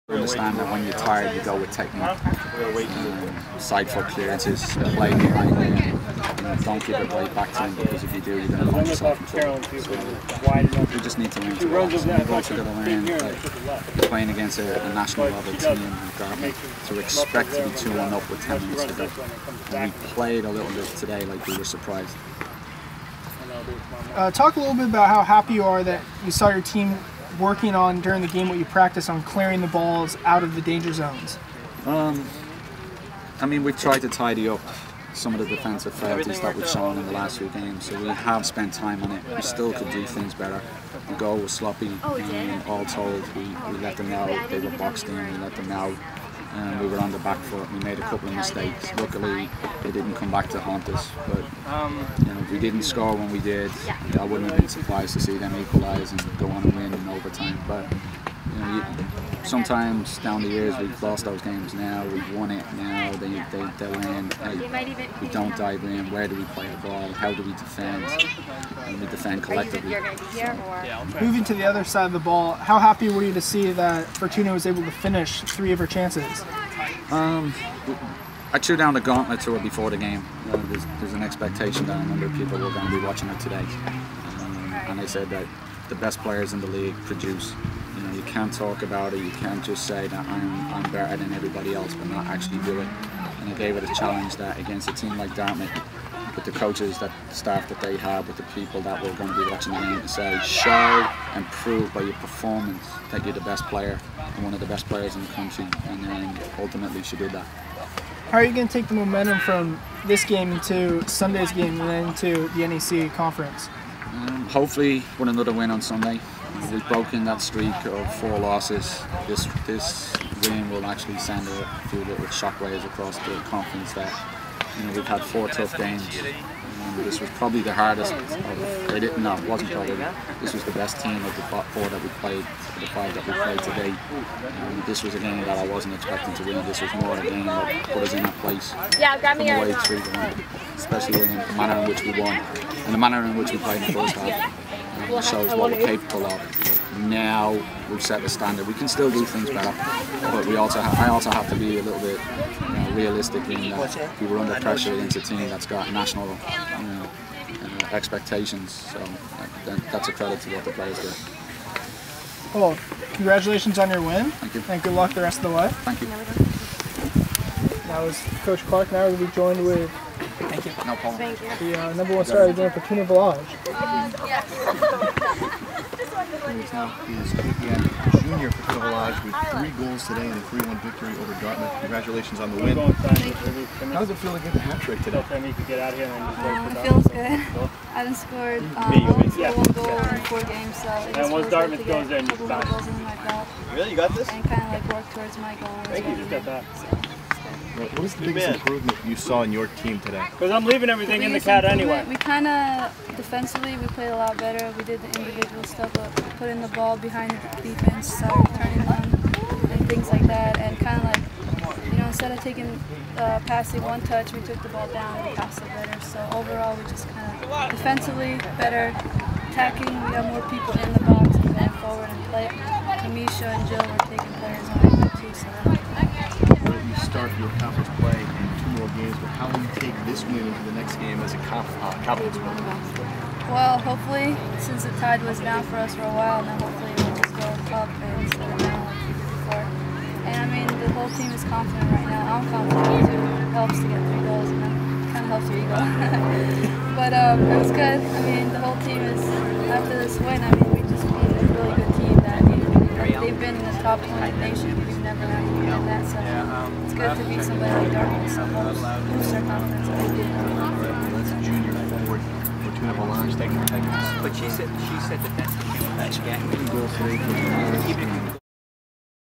I understand that when you're tired, you go with technique. Side foot clearances, play behind them. Don't give it right back to them, because if you do, you're going to find yourself in trouble. So we just need to learn to relax. And we've also got to learn that playing against a national level team like Dartmouth, to expect to be 2-1 up with 10 minutes to go. And we played a little bit today like we were surprised. Talk a little bit about how happy you are that you saw your team working on during the game what you practice on clearing the balls out of the danger zones. I mean, we've tried to tidy up some of the defensive frailties that we've shown in the last few games, so we have spent time on it. We still could do things better. The goal was sloppy, all told. We let them know they were boxed in, we let them know. We were on the back foot. We made a couple of mistakes. Luckily, they didn't come back to haunt us. But you know, we didn't score when we did. I wouldn't have been surprised to see them equalise and go on and win in overtime. But you know, sometimes down the years we've lost those games. Now we've won it. Now they're in. Hey, we don't dive in. Where do we play the ball? How do we defend? And we defend collectively. So. Moving to the other side of the ball, how happy were you to see that Fortuna was able to finish 3 of her chances? I threw down the gauntlet to her before the game. There's an expectation that a number of people were going to be watching her today, and I said that the best players in the league produce. You know, you can't talk about it. You can't just say that I'm better than everybody else, but not actually do it. And I gave it a challenge that against a team like Dartmouth, with the coaches, the staff that they have, with the people that were going to be watching the game, to say, show and prove by your performance that you're the best player and one of the best players in the country. And then ultimately she did that. How are you going to take the momentum from this game into Sunday's game and then into the NEC conference? Hopefully with another win on Sunday. We've broken that streak of 4 losses. This win will actually send a few little shockwaves across the conference that, you know, we've had 4 tough games. This was probably the hardest it wasn't probably. This was the best team of the 4 that we played, the 5 that we played today. This was a game that I wasn't expecting to win. This was more a game that put us in that place from the way 3-1, especially in the manner in which we won and the manner in which we played in the first half. It shows what we're capable of. Now we've set the standard. We can still do things better, but I also have to be a little bit realistic in that we were under pressure against a team that's got national expectations. So that's a credit to what the players did. Well, congratulations on your win. Thank you. And good luck the rest of the way. Thank you. That was Coach Clark. Now we'll be joined with no problem. the #1 star of the game for Quinnipiac. He is Quinnipiac junior for Quinnipiac with 3 goals today and a 3-1 victory over Dartmouth. Congratulations on the win. How does it feel to get the hat trick today? It feels good. I haven't scored 1 goal in 4 games, so it just feels good to get a couple more goals in my belt. Really? You got this? And kind of like work towards my goal. Thank you. Just got that. What is the biggest improvement you saw in your team today? Because I'm leaving everything in the cat anyway. We kind of, defensively, we played a lot better. We did the individual stuff, but putting the ball behind the defense, started turning them, and things like that. And kind of like, you know, instead of taking passing 1 touch, we took the ball down and passed it better. So overall, we just kind of defensively better, attacking. We got more people in the box and going forward and play. Kamisha and Jill were taking players on it too. So you start your conference play in 2 more games, but how will you take this win into the next game as a confidence win? Well, hopefully, since the tide was down for us for a while, now hopefully we'll just go up instead of down like we did before. And I mean, the whole team is confident right now. I'm confident too. It helps to get 3 goals, you know. Kind of helps your ego. But it was good. I mean, the whole team is, after this win, I mean, we just beat a really good team that they've been in the top 20 of the nation. We've never actually done that, so it's good to beat somebody like Dartmouth. So helps boost our confidence. That's junior forward Fortuna Volange. Thank you. But she said defense. That's 2 goals today for